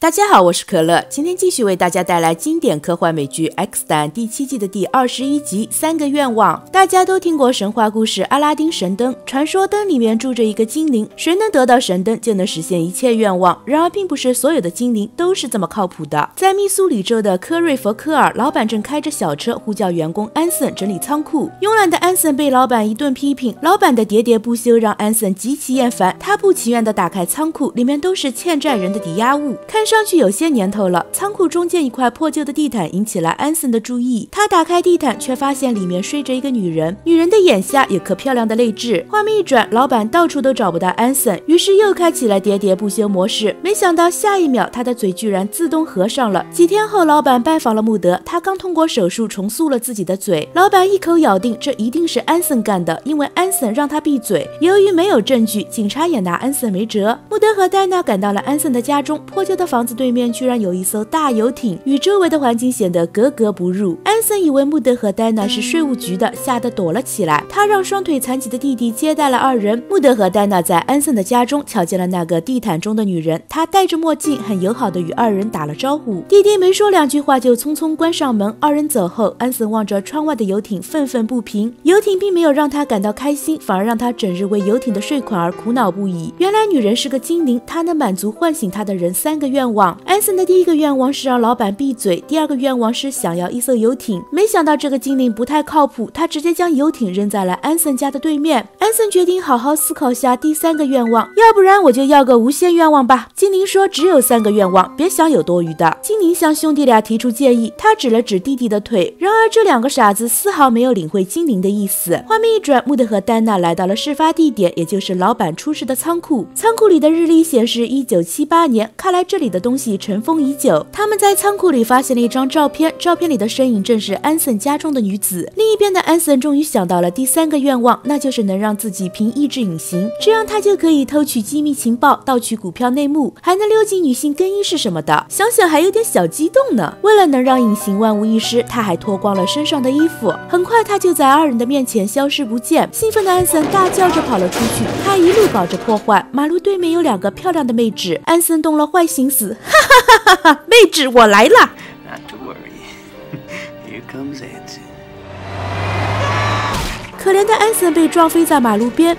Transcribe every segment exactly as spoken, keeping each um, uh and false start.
大家好，我是可乐，今天继续为大家带来经典科幻美剧《X 档案》第七季的第二十一集《三个愿望》。大家都听过神话故事阿拉丁神灯，传说灯里面住着一个精灵，谁能得到神灯就能实现一切愿望。然而并不是所有的精灵都是这么靠谱的。在密苏里州的科瑞佛科尔，老板正开着小车呼叫员工安森整理仓库。慵懒的安森被老板一顿批评，老板的喋喋不休让安森极其厌烦。他不情愿地打开仓库，里面都是欠债人的抵押物，看上去有些年头了。仓库中间一块破旧的地毯引起了安森的注意，他打开地毯，却发现里面睡着一个女人，女人的眼下有颗漂亮的泪痣。画面一转，老板到处都找不到安森，于是又开启了喋喋不休模式。没想到下一秒，他的嘴居然自动合上了。几天后，老板拜访了穆德，他刚通过手术重塑了自己的嘴。老板一口咬定这一定是安森干的，因为安森让他闭嘴。由于没有证据，警察也拿安森没辙。穆德和戴娜赶到了安森的家中，破旧的房子对面居然有一艘大游艇，与周围的环境显得格格不入。安森以为穆德和戴娜是税务局的，吓得躲了起来。他让双腿残疾的弟弟接待了二人。穆德和戴娜在安森的家中瞧见了那个地毯中的女人，她戴着墨镜，很友好的与二人打了招呼。弟弟没说两句话就匆匆关上门。二人走后，安森望着窗外的游艇愤愤不平。游艇并没有让他感到开心，反而让他整日为游艇的税款而苦恼不已。原来女人是个精灵，她能满足唤醒她的人三个愿望。安森的第一个愿望是让老板闭嘴，第二个愿望是想要一艘游艇。没想到这个精灵不太靠谱，他直接将游艇扔在了安森家的对面。安森决定好好思考下第三个愿望，要不然我就要个无限愿望吧。精灵说只有三个愿望，别想有多余的。精灵向兄弟俩提出建议，他指了指弟弟的腿，然而这两个傻子丝毫没有领会精灵的意思。画面一转，穆德和丹娜来到了事发地点，也就是老板出事的仓库。仓库里的日历显示一九七八年，看来这里的东西尘封已久。他们在仓库里发现了一张照片，照片里的身影正是安森家中的女子。另一边的安森终于想到了第三个愿望，那就是能让自己凭意志隐形，这样他就可以偷取机密情报，盗取股票内幕，还能溜进女性更衣室什么的。想想还有点小激动呢。为了能让隐形万无一失，他还脱光了身上的衣服。很快他就在二人的面前消失不见。兴奋的安森大叫着跑了出去，他一路搞着破坏。马路对面有两个漂亮的妹纸，安森动了坏心思，哈哈哈哈哈，妹纸我来了。 Not to worry. Here comes Anson. 可怜的安森被撞飞在马路边。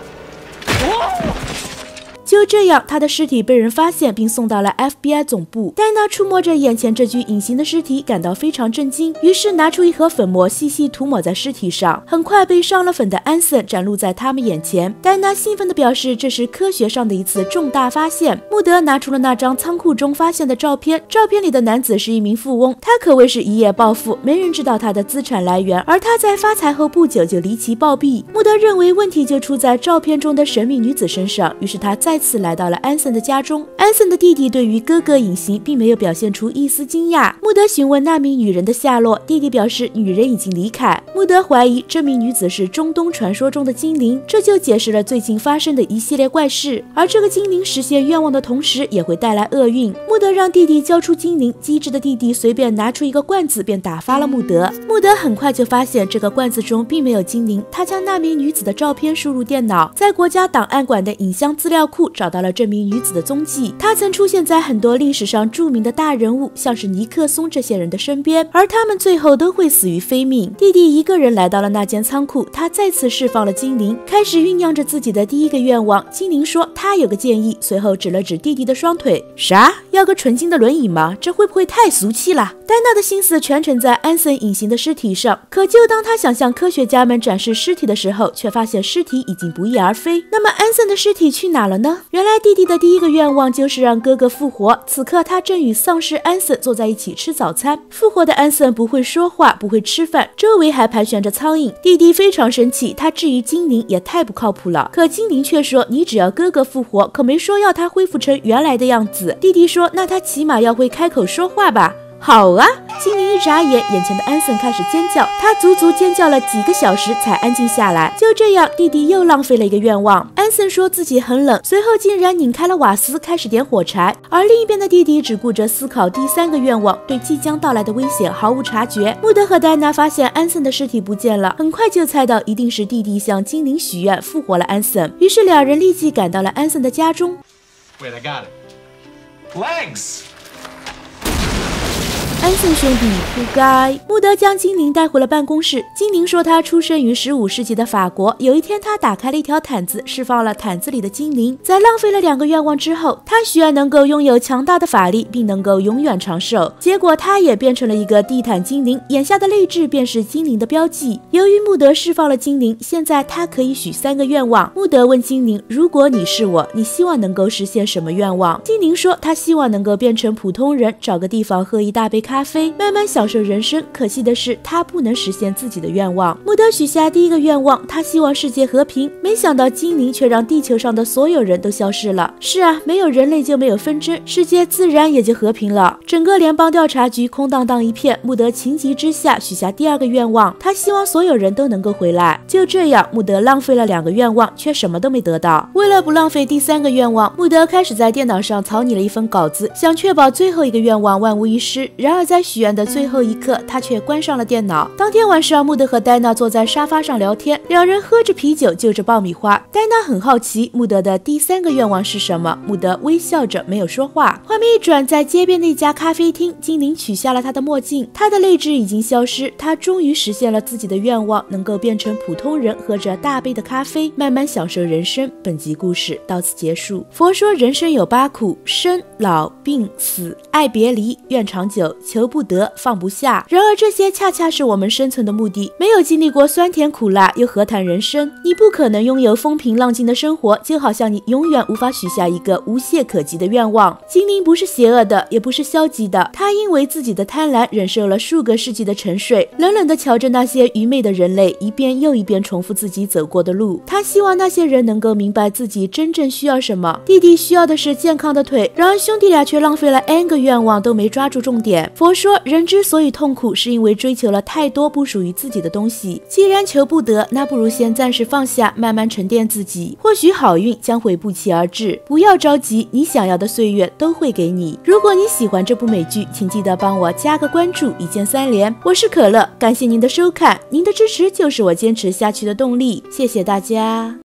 就这样，他的尸体被人发现并送到了 F B I 总部。戴娜触摸着眼前这具隐形的尸体，感到非常震惊，于是拿出一盒粉末，细细涂抹在尸体上。很快，被上了粉的安森展露在他们眼前。戴娜兴奋地表示，这是科学上的一次重大发现。穆德拿出了那张仓库中发现的照片，照片里的男子是一名富翁，他可谓是一夜暴富，没人知道他的资产来源，而他在发财后不久就离奇暴毙。穆德认为问题就出在照片中的神秘女子身上，于是他再次来到了安森的家中。安森的弟弟对于哥哥隐形并没有表现出一丝惊讶。穆德询问那名女人的下落，弟弟表示女人已经离开。穆德怀疑这名女子是中东传说中的精灵，这就解释了最近发生的一系列怪事。而这个精灵实现愿望的同时也会带来厄运。穆德让弟弟交出精灵，机智的弟弟随便拿出一个罐子便打发了穆德。穆德很快就发现这个罐子中并没有精灵，他将那名女子的照片输入电脑，在国家档案馆的影像资料库找到了这名女子的踪迹。她曾出现在很多历史上著名的大人物，像是尼克松这些人的身边，而他们最后都会死于非命。弟弟一个人来到了那间仓库，他再次释放了精灵，开始酝酿着自己的第一个愿望。精灵说他有个建议，随后指了指弟弟的双腿。啥？要个纯金的轮椅吗？这会不会太俗气了？戴娜的心思全程在安森隐形的尸体上，可就当他想向科学家们展示尸体的时候，却发现尸体已经不翼而飞。那么安森的尸体去哪了呢？原来弟弟的第一个愿望就是让哥哥复活，此刻他正与丧尸安森坐在一起吃早餐。复活的安森不会说话，不会吃饭，周围还盘旋着苍蝇。弟弟非常生气，他质疑精灵也太不靠谱了。可精灵却说你只要哥哥复活，可没说要他恢复成原来的样子。弟弟说那他起码要会开口说话吧。好啊！精灵一眨眼，眼前的安森开始尖叫，他足足尖叫了几个小时才安静下来。就这样，弟弟又浪费了一个愿望。安森说自己很冷，随后竟然拧开了瓦斯，开始点火柴。而另一边的弟弟只顾着思考第三个愿望，对即将到来的危险毫无察觉。穆德和戴娜发现安森的尸体不见了，很快就猜到一定是弟弟向精灵许愿复活了安森，于是两人立即赶到了安森的家中。 Wait, I got it. Legs! 安森兄弟不该。穆德将精灵带回了办公室。精灵说他出生于十五世纪的法国。有一天，他打开了一条毯子，释放了毯子里的精灵。在浪费了两个愿望之后，他许愿能够拥有强大的法力，并能够永远长寿。结果，他也变成了一个地毯精灵，眼下的泪痣便是精灵的标记。由于穆德释放了精灵，现在他可以许三个愿望。穆德问精灵：“如果你是我，你希望能够实现什么愿望？”精灵说：“他希望能够变成普通人，找个地方喝一大杯咖啡。”咖啡，慢慢享受人生。可惜的是，他不能实现自己的愿望。穆德许下第一个愿望，他希望世界和平。没想到精灵却让地球上的所有人都消失了。是啊，没有人类就没有纷争，世界自然也就和平了。整个联邦调查局空荡荡一片。穆德情急之下许下第二个愿望，他希望所有人都能够回来。就这样，穆德浪费了两个愿望，却什么都没得到。为了不浪费第三个愿望，穆德开始在电脑上草拟了一份稿子，想确保最后一个愿望万无一失。然而在许愿的最后一刻，他却关上了电脑。当天晚上，穆德和戴娜坐在沙发上聊天，两人喝着啤酒，就着爆米花。戴娜很好奇穆德的第三个愿望是什么，穆德微笑着没有说话。画面一转，在街边的一家咖啡厅，精灵取下了他的墨镜，他的泪痣已经消失，他终于实现了自己的愿望，能够变成普通人，喝着大杯的咖啡，慢慢享受人生。本集故事到此结束。佛说人生有八苦：生、老、病、死、爱别离、愿长久、求不得、放不下。然而这些恰恰是我们生存的目的。没有经历过酸甜苦辣，又何谈人生？你不可能拥有风平浪静的生活，就好像你永远无法许下一个无懈可击的愿望。精灵不是邪恶的，也不是消极的，他因为自己的贪婪忍受了数个世纪的沉睡，冷冷地瞧着那些愚昧的人类一遍又一遍重复自己走过的路。他希望那些人能够明白自己真正需要什么。弟弟需要的是健康的腿，然而兄弟俩却浪费了 N 个愿望都没抓住重点。佛说人之所以痛苦，是因为追求了太多不属于自己的东西。既然求不得，那不如先暂时放下，慢慢沉淀自己，或许好运将会不期而至。不要着急，你想要的岁月都会给你。如果你喜欢这部美剧，请记得帮我加个关注，一键三连。我是可乐，感谢您的收看，您的支持就是我坚持下去的动力，谢谢大家。